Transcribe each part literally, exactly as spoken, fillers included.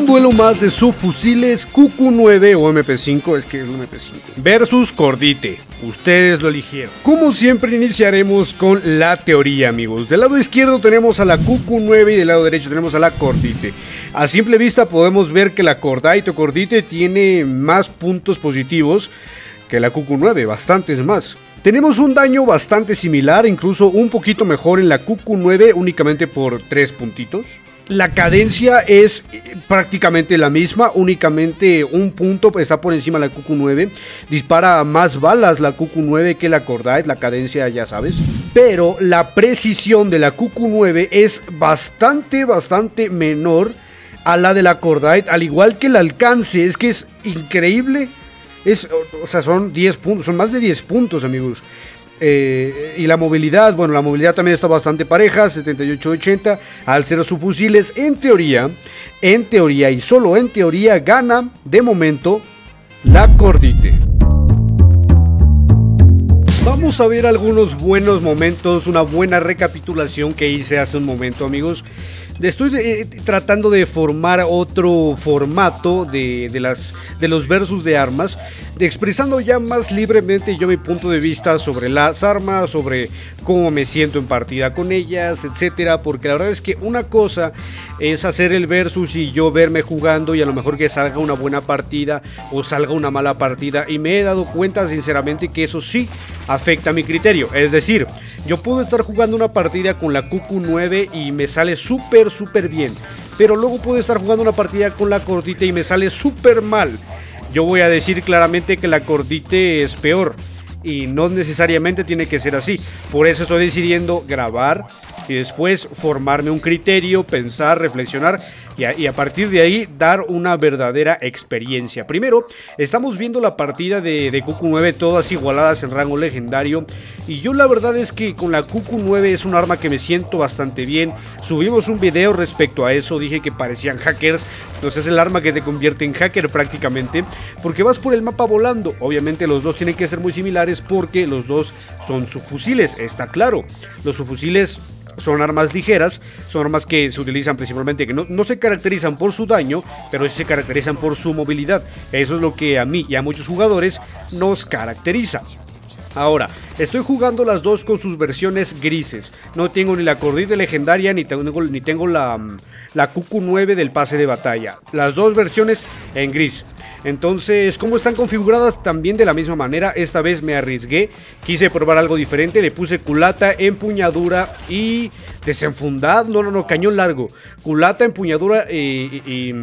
duelo más de subfusiles Q Q nueve o M P cinco, es que es un M P cinco, versus Cordite. Ustedes lo eligieron. Como siempre iniciaremos con la teoría, amigos. Del lado izquierdo tenemos a la Q Q nueve y del lado derecho tenemos a la Cordite. A simple vista podemos ver que la Cordite o Cordite tiene más puntos positivos que la Q Q nueve, bastantes más. Tenemos un daño bastante similar, incluso un poquito mejor en la Q Q nueve, únicamente por tres puntitos. La cadencia es prácticamente la misma, únicamente un punto está por encima de la Q Q nueve. Dispara más balas la Q Q nueve que la Cordite, la cadencia ya sabes. Pero la precisión de la Q Q nueve es bastante, bastante menor a la de la Cordite, al igual que el alcance, es que es increíble. Es, o sea, son diez puntos, son más de diez puntos, amigos. Eh, y la movilidad, bueno, la movilidad también está bastante pareja, setenta y ocho ochenta, al cero subfusiles. En teoría, en teoría y solo en teoría gana de momento la Cordite. Vamos a ver algunos buenos momentos, una buena recapitulación que hice hace un momento, amigos. Estoy eh, tratando de formar otro formato de, de, las, de los versus de armas, de expresando ya más libremente yo mi punto de vista sobre las armas, sobre cómo me siento en partida con ellas, etcétera. Porque la verdad es que una cosa es hacer el versus y yo verme jugando y a lo mejor que salga una buena partida o salga una mala partida, y me he dado cuenta sinceramente que eso sí afecta a mi criterio. Es decir, yo puedo estar jugando una partida con la Q Q nueve y me sale súper súper bien, pero luego puedo estar jugando una partida con la Cordite y me sale súper mal. Yo voy a decir claramente que la Cordite es peor y no necesariamente tiene que ser así. Por eso estoy decidiendo grabar y después formarme un criterio, pensar, reflexionar y a, y a partir de ahí dar una verdadera experiencia. Primero, estamos viendo la partida de, de Q Q nueve, todas igualadas en rango legendario, y yo la verdad es que con la Q Q nueve es un arma que me siento bastante bien. Subimos un video respecto a eso, dije que parecían hackers. Entonces es el arma que te convierte en hacker prácticamente, porque vas por el mapa volando. Obviamente los dos tienen que ser muy similares porque los dos son subfusiles, está claro. Los subfusiles son armas ligeras, son armas que se utilizan principalmente, que no, no se caracterizan por su daño, pero sí se caracterizan por su movilidad. Eso es lo que a mí y a muchos jugadores nos caracteriza. Ahora, estoy jugando las dos con sus versiones grises. No tengo ni la Cordite legendaria ni tengo, ni tengo la, la Q Q nueve del pase de batalla. Las dos versiones en gris. Entonces, ¿cómo están configuradas? También de la misma manera. Esta vez me arriesgué, quise probar algo diferente. Le puse culata, empuñadura y desenfundad. No, no, no, cañón largo. Culata, empuñadura y... y, y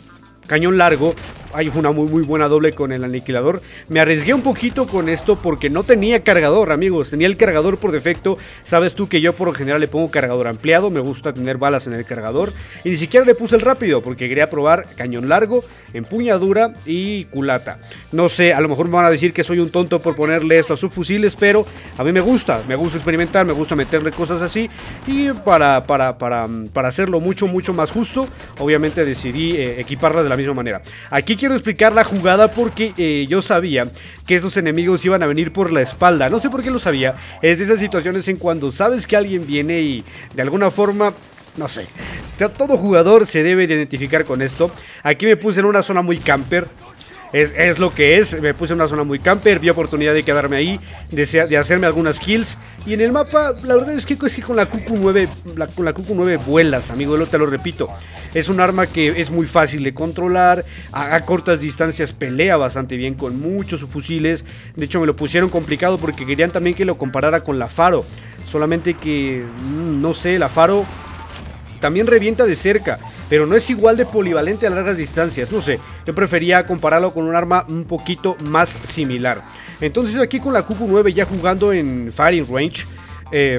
cañón largo. Hay una muy muy buena doble con el aniquilador. Me arriesgué un poquito con esto porque no tenía cargador, amigos. Tenía el cargador por defecto. Sabes tú que yo por lo general le pongo cargador ampliado. Me gusta tener balas en el cargador. Y ni siquiera le puse el rápido porque quería probar cañón largo, empuñadura y culata. No sé, a lo mejor me van a decir que soy un tonto por ponerle esto a subfusiles, pero a mí me gusta. Me gusta experimentar, me gusta meterle cosas así. Y para, para, para, para hacerlo mucho mucho más justo, obviamente decidí eh, equiparla de la misma manera. Aquí quiero explicar la jugada porque eh, yo sabía que estos enemigos iban a venir por la espalda. No sé por qué lo sabía. Es de esas situaciones en cuando sabes que alguien viene y de alguna forma, no sé, todo jugador se debe de identificar con esto. Aquí me puse en una zona muy camper. Es, es lo que es, me puse en una zona muy camper, vi oportunidad de quedarme ahí, de, de hacerme algunas kills. Y en el mapa, la verdad es que, es que con la Q Q nueve, la, con la Q Q nueve vuelas, amigo, te lo repito. Es un arma que es muy fácil de controlar, a, a cortas distancias pelea bastante bien con muchos subfusiles. De hecho me lo pusieron complicado porque querían también que lo comparara con la Faro. Solamente que, no sé, la Faro también revienta de cerca, pero no es igual de polivalente a largas distancias. No sé, yo prefería compararlo con un arma un poquito más similar. Entonces aquí con la Q Q nueve ya jugando en firing range, eh,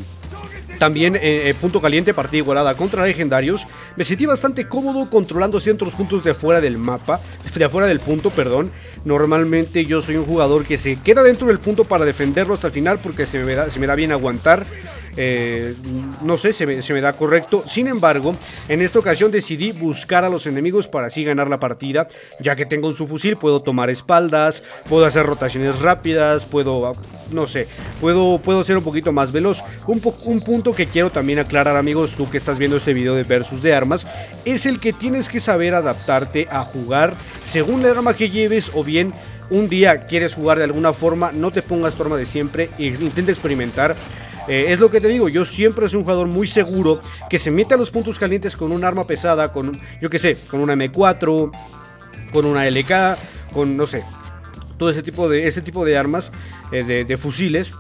también eh, punto caliente, partida igualada contra legendarios, me sentí bastante cómodo controlando ciertos puntos de afuera del mapa, de afuera del punto, perdón. Normalmente yo soy un jugador que se queda dentro del punto para defenderlo hasta el final porque se me da, se me da bien aguantar. eh, no sé, se me, se me da correcto. Sin embargo, en esta ocasión decidí buscar a los enemigos para así ganar la partida, ya que tengo un subfusil, puedo tomar espaldas, puedo hacer rotaciones rápidas, puedo, no sé, puedo, puedo ser un poquito más veloz. Un, po un punto que quiero también aclarar, amigos, tú que estás viendo este video de versus de armas, es el que tienes que saber adaptarte a jugar según la arma que lleves, o bien un día quieres jugar de alguna forma, no te pongas forma de siempre e intenta experimentar. Eh, es lo que te digo, yo siempre soy un jugador muy seguro que se mete a los puntos calientes con un arma pesada, con, yo que sé, con una eme cuatro, con una ele ka, con, no sé, todo ese tipo de, ese tipo de armas, eh, de, de fusiles.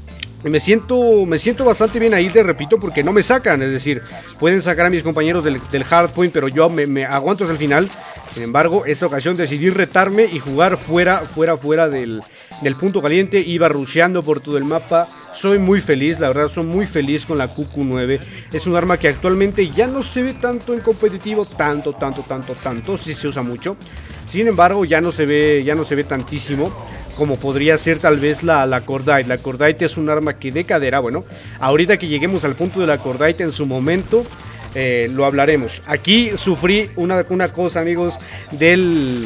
Me siento, me siento bastante bien ahí, te repito, porque no me sacan, es decir, pueden sacar a mis compañeros del, del hardpoint, pero yo me, me aguanto hasta el final. Sin embargo, esta ocasión decidí retarme y jugar fuera, fuera, fuera del, del punto caliente. Iba rusheando por todo el mapa. Soy muy feliz, la verdad, soy muy feliz con la Q Q nueve. Es un arma que actualmente ya no se ve tanto en competitivo, tanto, tanto, tanto, tanto, sí se usa mucho. Sin embargo, ya no se ve, ya no se ve tantísimo como podría ser tal vez la, la Cordite. La Cordite es un arma que de cadera, bueno, ahorita que lleguemos al punto de la Cordite en su momento, eh, lo hablaremos. Aquí sufrí una, una cosa, amigos, del,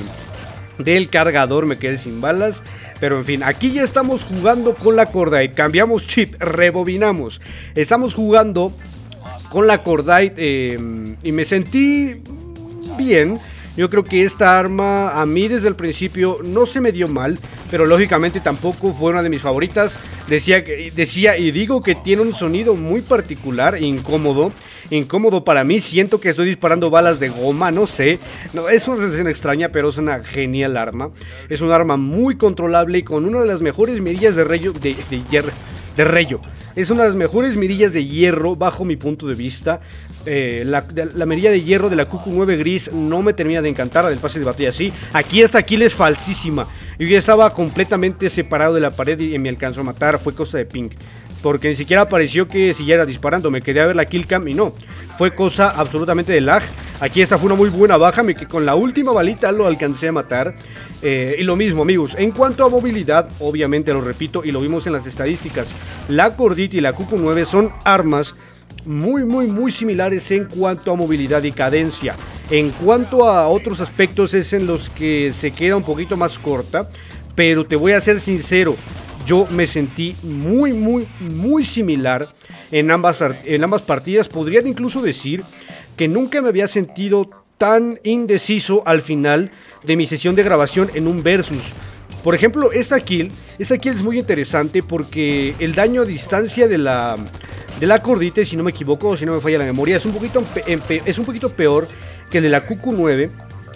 del cargador, me quedé sin balas. Pero en fin, aquí ya estamos jugando con la Cordite, cambiamos chip, rebobinamos. Estamos jugando con la Cordite eh, y me sentí bien. Yo creo que esta arma a mí desde el principio no se me dio mal, pero lógicamente tampoco fue una de mis favoritas. Decía, decía y digo que tiene un sonido muy particular, incómodo, incómodo para mí. Siento que estoy disparando balas de goma, no sé. No, es una sensación extraña, pero es una genial arma. Es un arma muy controlable y con una de las mejores mirillas de rayo, de, de, de, de rayo. Es una de las mejores mirillas de hierro bajo mi punto de vista. Eh, la, la mirilla de hierro de la Q Q nueve gris no me termina de encantar, del pase de batalla sí. Aquí esta kill es falsísima. Yo ya estaba completamente separado de la pared y me alcanzó a matar. Fue cosa de ping, porque ni siquiera apareció que siguiera disparando. Me quedé a ver la kill cam y no, fue cosa absolutamente de lag. Aquí esta fue una muy buena baja, me, que con la última balita lo alcancé a matar. eh, Y lo mismo, amigos, en cuanto a movilidad, obviamente lo repito y lo vimos en las estadísticas, la Cordite y la Q Q nueve son armas muy muy muy similares en cuanto a movilidad y cadencia. En cuanto a otros aspectos es en los que se queda un poquito más corta, pero te voy a ser sincero, yo me sentí muy muy muy similar en ambas, en ambas partidas. Podría incluso decir que nunca me había sentido tan indeciso al final de mi sesión de grabación en un versus. Por ejemplo, esta kill, esta kill es muy interesante porque el daño a distancia de la, de la Cordite, si no me equivoco, si no me falla la memoria, es un poquito, es un poquito peor que el de la Q Q nueve.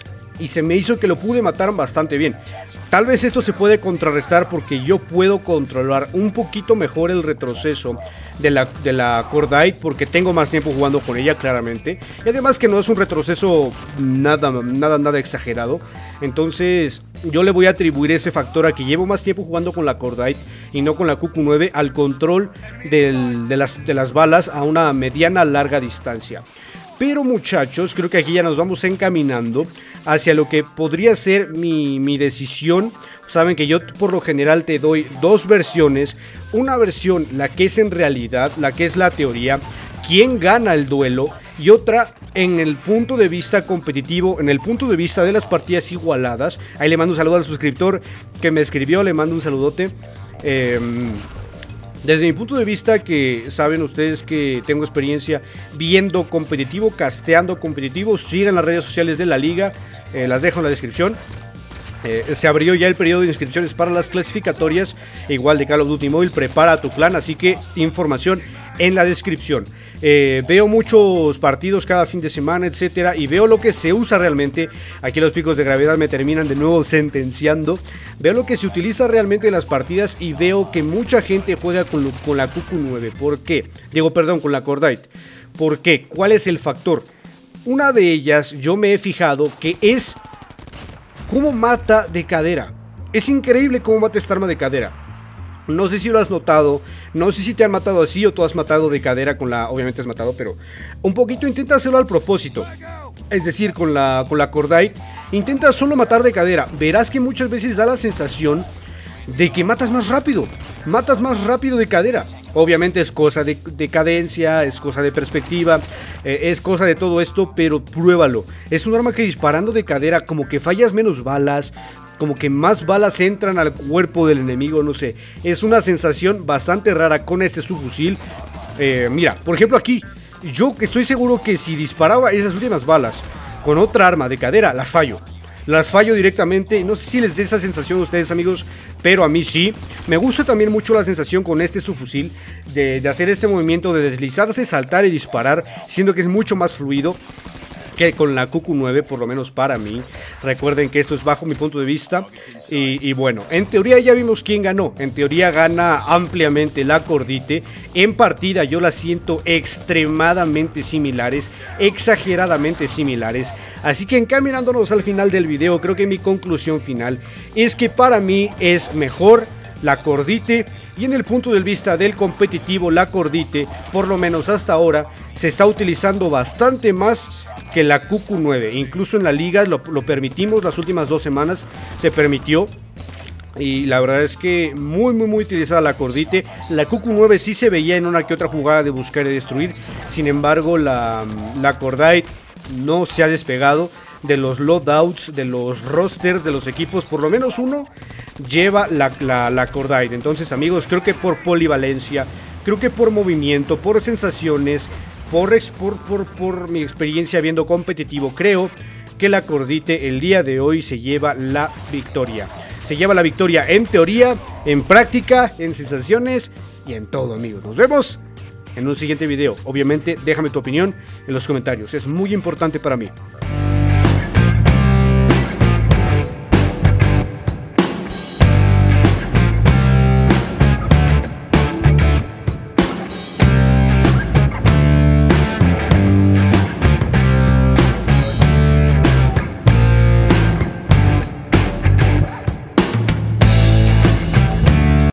Y se me hizo que lo pude matar bastante bien. Tal vez esto se puede contrarrestar porque yo puedo controlar un poquito mejor el retroceso de la, de la Cordite, porque tengo más tiempo jugando con ella, claramente. Y además que no es un retroceso nada, nada, nada exagerado. Entonces yo le voy a atribuir ese factor a que llevo más tiempo jugando con la Cordite y no con la Q Q nueve, al control del, de, las, de las balas a una mediana larga distancia. Pero muchachos, creo que aquí ya nos vamos encaminando hacia lo que podría ser mi, mi decisión. Saben que yo por lo general te doy dos versiones. Una versión, la que es en realidad, la que es la teoría, quién gana el duelo. Y otra en el punto de vista competitivo, en el punto de vista de las partidas igualadas. Ahí le mando un saludo al suscriptor que me escribió, le mando un saludote. Eh... Desde mi punto de vista, que saben ustedes que tengo experiencia viendo competitivo, casteando competitivo, sigan las redes sociales de la liga, eh, las dejo en la descripción. Eh, se abrió ya el periodo de inscripciones para las clasificatorias, igual de Call of Duty Mobile, prepara tu clan, así que información en la descripción. Eh, veo muchos partidos cada fin de semana, etcétera, y veo lo que se usa realmente. Aquí los picos de gravedad me terminan de nuevo sentenciando. Veo lo que se utiliza realmente en las partidas y veo que mucha gente juega con, lo, con la Q Q nueve. ¿Por qué? Digo, perdón, con la Cordite. ¿Por qué? ¿Cuál es el factor? Una de ellas, yo me he fijado que es cómo mata de cadera. Es increíble cómo mata esta arma de cadera. No sé si lo has notado, no sé si te han matado así o tú has matado de cadera con la... Obviamente has matado, pero un poquito intenta hacerlo al propósito. Es decir, con la, con la Cordite, intenta solo matar de cadera. Verás que muchas veces da la sensación de que matas más rápido. Matas más rápido de cadera. Obviamente es cosa de, de cadencia, es cosa de perspectiva, eh, es cosa de todo esto, pero pruébalo. Es un arma que disparando de cadera como que fallas menos balas, como que más balas entran al cuerpo del enemigo, no sé. Es una sensación bastante rara con este subfusil. Eh, mira, por ejemplo aquí, yo estoy seguro que si disparaba esas últimas balas con otra arma de cadera, las fallo. Las fallo directamente, no sé si les dé esa sensación a ustedes, amigos, pero a mí sí. Me gusta también mucho la sensación con este subfusil de, de hacer este movimiento de deslizarse, saltar y disparar, siendo que es mucho más fluido que con la Q Q nueve, por lo menos para mí. Recuerden que esto es bajo mi punto de vista. Y, y bueno, en teoría ya vimos quién ganó. En teoría gana ampliamente la Cordite. En partida yo la siento extremadamente similares, exageradamente similares. Así que encaminándonos al final del video, creo que mi conclusión final es que para mí es mejor la Cordite. Y en el punto de vista del competitivo, la Cordite, por lo menos hasta ahora, se está utilizando bastante más que la Q Q nueve. Incluso en la liga lo, lo permitimos, las últimas dos semanas se permitió. Y la verdad es que muy muy muy utilizada la Cordite. La Q Q nueve sí se veía en una que otra jugada de buscar y destruir. Sin embargo la, la Cordite no se ha despegado de los loadouts, de los rosters de los equipos. Por lo menos uno lleva la, la, la Cordite. Entonces amigos, creo que por polivalencia, creo que por movimiento, por sensaciones, por, por, por, por mi experiencia viendo competitivo, creo que la Cordite el día de hoy se lleva la victoria. Se lleva la victoria en teoría, en práctica, en sensaciones y en todo, amigos. Nos vemos en un siguiente video. Obviamente déjame tu opinión en los comentarios, es muy importante para mí.